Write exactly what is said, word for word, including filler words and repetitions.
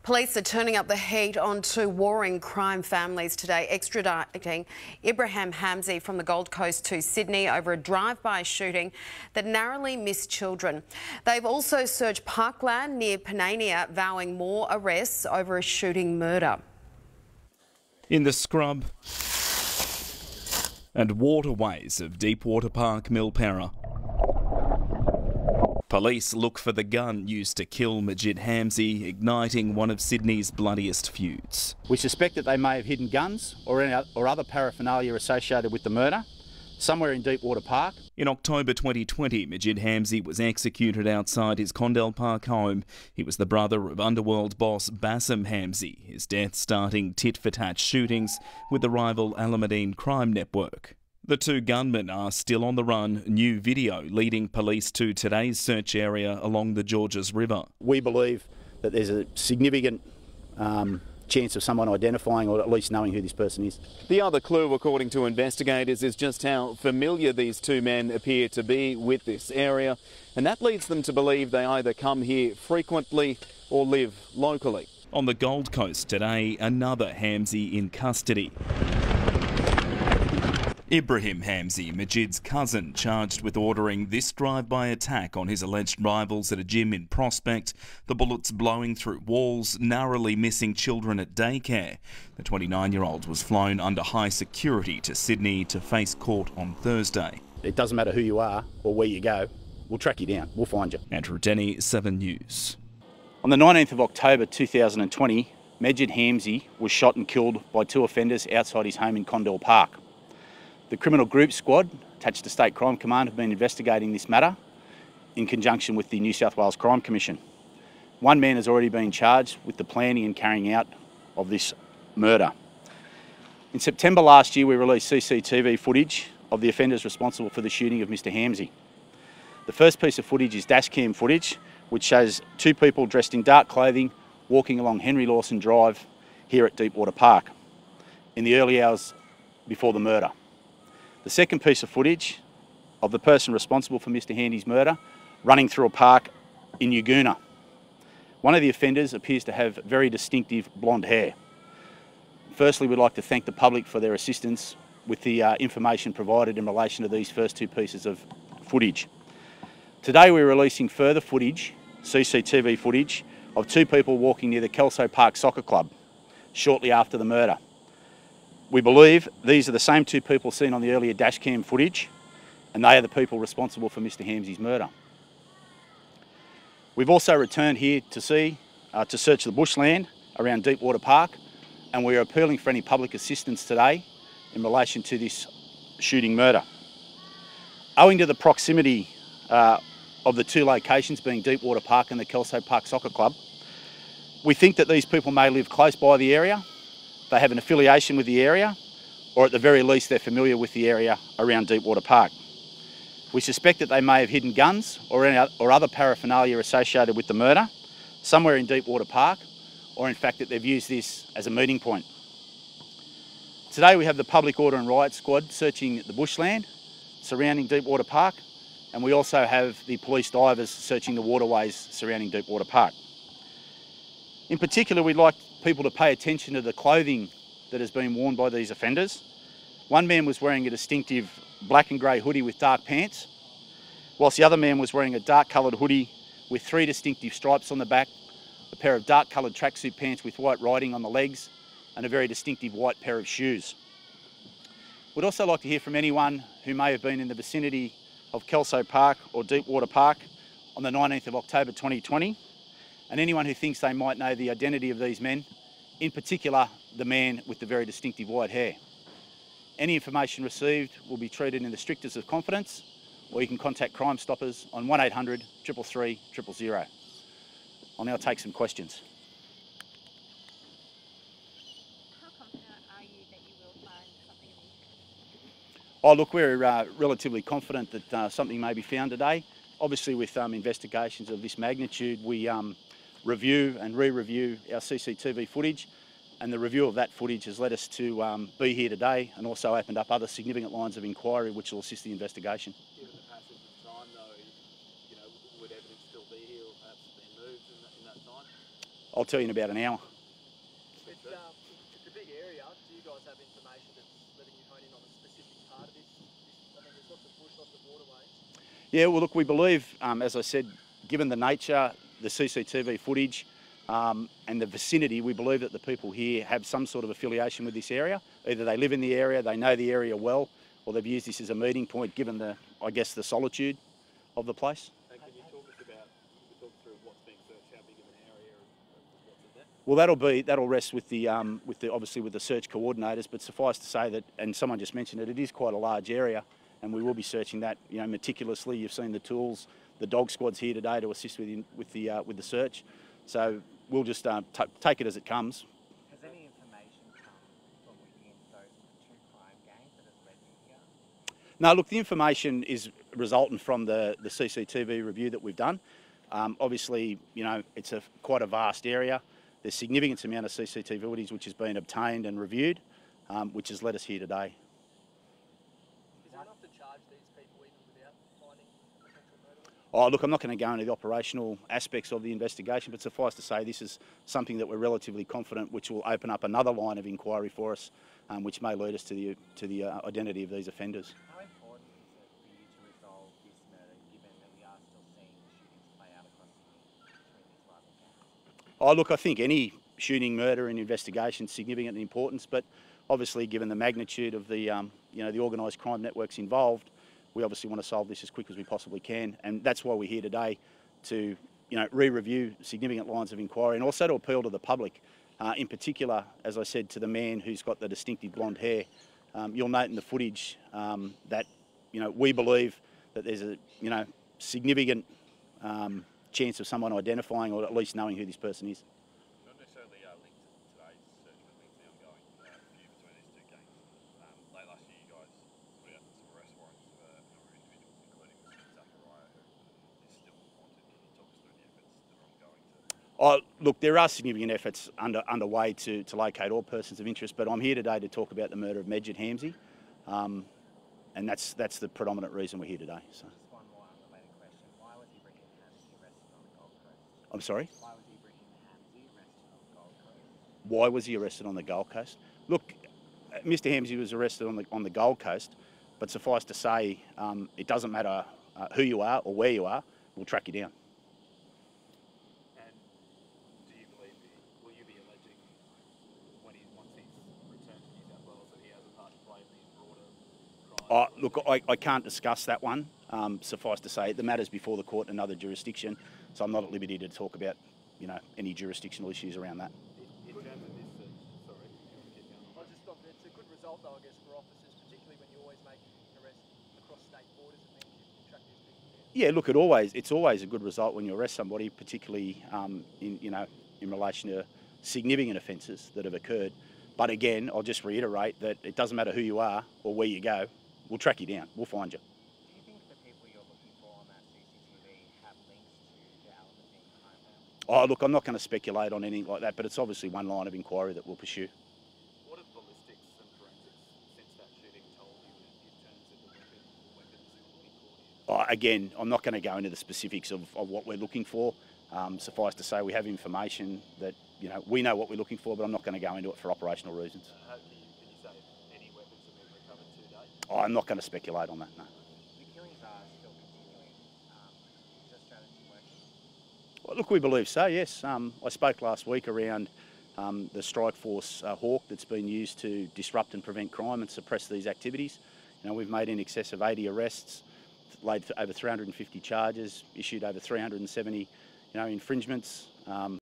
Police are turning up the heat on two warring crime families today, extraditing Ibrahem Hamze from the Gold Coast to Sydney over a drive-by shooting that narrowly missed children. They've also searched parkland near Panania, vowing more arrests over a shooting murder. In the scrub and waterways of Deepwater Park, Milperra, police look for the gun used to kill Ibrahem Hamze, igniting one of Sydney's bloodiest feuds. We suspect that they may have hidden guns or, any, or other paraphernalia associated with the murder somewhere in Deepwater Park. In October twenty twenty, Ibrahem Hamze was executed outside his Condell Park home. He was the brother of underworld boss Ibrahem Hamze, his death starting tit-for-tat shootings with the rival Alameddine crime network. The two gunmen are still on the run. New video leading police to today's search area along the Georges River. We believe that there's a significant um, chance of someone identifying or at least knowing who this person is. The other clue, according to investigators, is just how familiar these two men appear to be with this area, and that leads them to believe they either come here frequently or live locally. On the Gold Coast today, another Hamze in custody. Ibrahem Hamze, Majid's cousin, charged with ordering this drive-by attack on his alleged rivals at a gym in Prospect, the bullets blowing through walls, narrowly missing children at daycare. The twenty-nine-year-old was flown under high security to Sydney to face court on Thursday. It doesn't matter who you are or where you go, we'll track you down, we'll find you. Andrew Denny, seven News. On the nineteenth of October two thousand twenty, Ibrahem Hamze was shot and killed by two offenders outside his home in Condell Park. The Criminal Group Squad, attached to State Crime Command, have been investigating this matter in conjunction with the New South Wales Crime Commission. One man has already been charged with the planning and carrying out of this murder. In September last year, we released C C T V footage of the offenders responsible for the shooting of Mister Hamze. The first piece of footage is dash cam footage, which shows two people dressed in dark clothing walking along Henry Lawson Drive here at Deepwater Park in the early hours before the murder. The second piece of footage of the person responsible for Mister Hamze's murder running through a park in Yagoona. One of the offenders appears to have very distinctive blonde hair. Firstly, we'd like to thank the public for their assistance with the uh, information provided in relation to these first two pieces of footage. Today we're releasing further footage, C C T V footage, of two people walking near the Kelso Park Soccer Club shortly after the murder. We believe these are the same two people seen on the earlier dashcam footage, and they are the people responsible for Mister Hamze's murder. We've also returned here to see, uh, to search the bushland around Deepwater Park, and we are appealing for any public assistance today in relation to this shooting murder. Owing to the proximity uh, of the two locations being Deepwater Park and the Kelso Park Soccer Club, we think that these people may live close by the area, they have an affiliation with the area, or at the very least they're familiar with the area around Deepwater Park. We suspect that they may have hidden guns or, any, or other paraphernalia associated with the murder somewhere in Deepwater Park, or in fact that they've used this as a meeting point. Today we have the Public Order and Riot Squad searching the bushland surrounding Deepwater Park, and we also have the police divers searching the waterways surrounding Deepwater Park. In particular, we'd like people to pay attention to the clothing that has been worn by these offenders. One man was wearing a distinctive black and grey hoodie with dark pants, whilst the other man was wearing a dark coloured hoodie with three distinctive stripes on the back, a pair of dark coloured tracksuit pants with white writing on the legs, and a very distinctive white pair of shoes. We'd also like to hear from anyone who may have been in the vicinity of Kelso Park or Deepwater Park on the nineteenth of October twenty twenty, and anyone who thinks they might know the identity of these men, in particular the man with the very distinctive white hair. Any information received will be treated in the strictest of confidence, or you can contact Crime Stoppers on one eight hundred, three three three, zero zero zero. I'll now take some questions. How confident are you that you will find something in these? Oh, look, we're uh, relatively confident that uh, something may be found today. Obviously, with um, investigations of this magnitude, we um, review and re-review our C C T V footage, and the review of that footage has led us to um, be here today and also opened up other significant lines of inquiry which will assist the investigation. Given the passage of time though, you know, would evidence still be here or perhaps been moved in that, in that time? I'll tell you in about an hour. It's, um, it's a big area. Do you guys have information that's letting you hone in on a specific part of this? I mean, there's lots of bush, lots of waterways. Yeah, well, look, we believe, um, as I said, given the nature, the C C T V footage, um, and the vicinity, we believe that the people here have some sort of affiliation with this area. Either they live in the area, they know the area well, or they've used this as a meeting point, given the, I guess, the solitude of the place. And can you talk us about, talk through what's being searched, how big of an area, and what's in there? Well, that'll be that'll rest with the um, with the obviously with the search coordinators. But suffice to say that, and someone just mentioned it, it is quite a large area, and we will be searching that, you know, meticulously. You've seen the tools, the dog squad's here today to assist with the, with the uh, with the search. So we'll just uh, t take it as it comes. Has any information come from within those two crime gangs that have led you here? No, look, the information is resultant from the the C C T V review that we've done. Um, obviously, you know, it's a quite a vast area. There's significant amount of C C T V footage which has been obtained and reviewed, um, which has led us here today. Is it enough to charge these people even without finding a potential murderer? Oh, look, I'm not going to go into the operational aspects of the investigation, but suffice to say this is something that we're relatively confident which will open up another line of inquiry for us, um, which may lead us to the, to the uh, identity of these offenders. How important is it for you to resolve this murder, given that we are still seeing shootings play out across Sydney between these rival gangs? Oh, look, I think any shooting, murder and investigation is significant in importance, but obviously given the magnitude of the, um, you know, the organised crime networks involved, we obviously want to solve this as quick as we possibly can, and that's why we're here today to, you know, re-review significant lines of inquiry and also to appeal to the public, uh, in particular, as I said, to the man who's got the distinctive blonde hair. Um, you'll note in the footage um, that, you know, we believe that there's a, you know, significant um, chance of someone identifying or at least knowing who this person is. Not necessarily uh, linked to today's search, but linked to the ongoing uh, review between these two gangs. Um, late last year, you guys put out some arrest warrants for a number of individuals, including Zachariah, who is still wanted. Can you talk us through the efforts that are ongoing to... Oh, look, there are significant efforts under, underway to, to locate all persons of interest, but I'm here today to talk about the murder of Ibrahem Hamze, um, and that's that's the predominant reason we're here today. So. Just one more unrelated question. Why was Ibrahem Hamze arrested on the Gold Coast? I'm sorry? Why was Ibrahem Hamze arrested on the Gold Coast? Why was he arrested on the Gold Coast? Look, Mister Hamze was arrested on the, on the Gold Coast, but suffice to say, um, it doesn't matter uh, who you are or where you are, we'll track you down. And do you believe, will you be alleging when he, once he's returned to New South Wales, that he has a part to play in these broader crimes? Oh, look, I, I can't discuss that one. Um, suffice to say, the matter's before the court in another jurisdiction, so I'm not at liberty to talk about, you know, any jurisdictional issues around that. In terms of this, uh, sorry, you want to keep going? I just thought it's a good result, though, I guess, for officers, particularly when you always make an arrest across state borders. It means you track these people down. Yeah, look, it always it's always a good result when you arrest somebody, particularly um, in you know in relation to significant offences that have occurred. But again, I'll just reiterate that it doesn't matter who you are or where you go, we'll track you down, we'll find you. Do you think the people you're looking for on that C C T V have links to the Alabama crime family? Oh, look, I'm not going to speculate on anything like that, but it's obviously one line of inquiry that we'll pursue. What have ballistics and forensics since that shooting told you in, in terms of the weapon, weapons you're looking for here? Oh, again, I'm not going to go into the specifics of, of what we're looking for. Um, suffice to say, we have information that, you know, we know what we're looking for, but I'm not going to go into it for operational reasons. Uh, how can you, can you say if any weapons have been recovered to date? Oh, I'm not going to speculate on that, no. The killings are still continuing. Um, is your strategy working? Well, look, we believe so, yes. Um, I spoke last week around um, the strike force uh, hawk that's been used to disrupt and prevent crime and suppress these activities. You know, we've made in excess of eighty arrests, laid over three hundred fifty charges, issued over three hundred seventy, you know, infringements. Um,